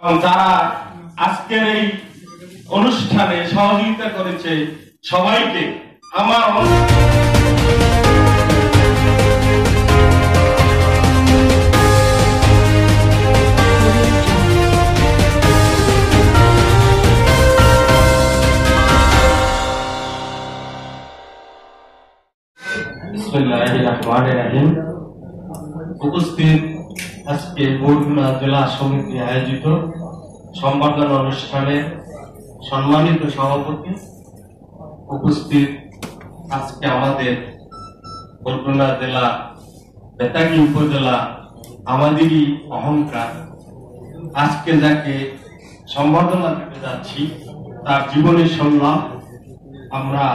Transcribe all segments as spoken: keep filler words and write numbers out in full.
যারা আজকের এই অনুষ্ঠানে সহযোগিতা করেছে সবাইকে আমার উপস্থিত আজকে বরগুনা জেলা সমিতি আয়োজিত সংবর্ধনা অনুষ্ঠানে সম্মানিত সভাপতি উপস্থিত আজকে আমাদের বরগুনা জেলা বেতাগী উপজেলা আমাদেরই অহংকার আজকে যাকে সম্বর্ধনা দিতে যাচ্ছি তার জীবনের সংগ্রাম আমরা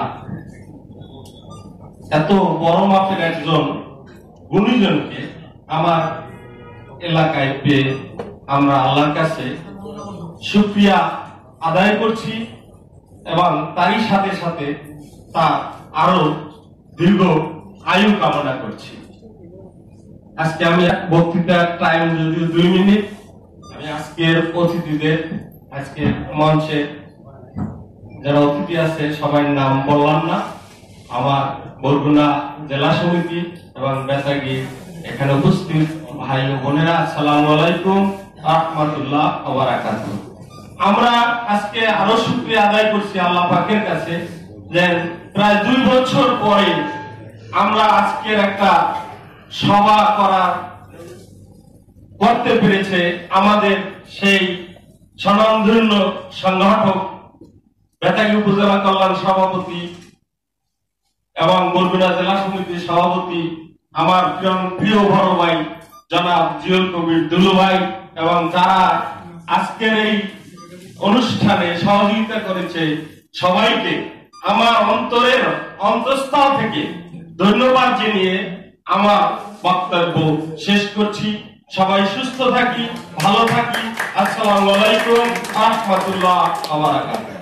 এত বড় মাপের একজন গুণীজনকে আমার এলাকায় পেয়ে আমরা আল্লাহর কাছে শুকরিয়া আদায় করছি এবং তারই সাথে সাথে তার আরো দীর্ঘ আয়ু কামনা করছি। আজকে আমি বক্তৃতার টাইম যদিও দুই মিনিট আমি আজকের অতিথিদের আজকে মঞ্চে যারা অতিথি আছে সবাই নাম বললাম না। আমার বরগুনা জেলা সমিতি এবং বেতাগী এখানে উপস্থিত ভাই ও বোনেরা আসসালামু আলাইকুম রাহমাতুল্লাহ ওয়া বারাকাতুহু। আমরা আজকে আরো শুকরিয়া আদায় করছি আল্লাহ পাকের কাছে যে প্রায় দুই বছর পরে আমরা আজকের একটা সভা করার করতে পেরেছে আমাদের সেই স্বনামধন্য সংগঠক বেতাগী উপজেলা কল্যাণ সভাপতি এবং বরগুনা জেলা সমিতির সভাপতি আমার প্রিয় বড় ভাই জনাব জিয়ল কবির দুলু ভাই এবং যারা আজকের এই অনুষ্ঠানে সহযোগিতা করেছে সবাইকে আমার অন্তরের অন্তঃস্থল থেকে ধন্যবাদ জানিয়ে আমার বক্তব্য শেষ করছি। সবাই সুস্থ থাকি, ভালো থাকি। আসসালামু আলাইকুম রাহমাতুল্লাহ ওয়া বারাকাতুহু।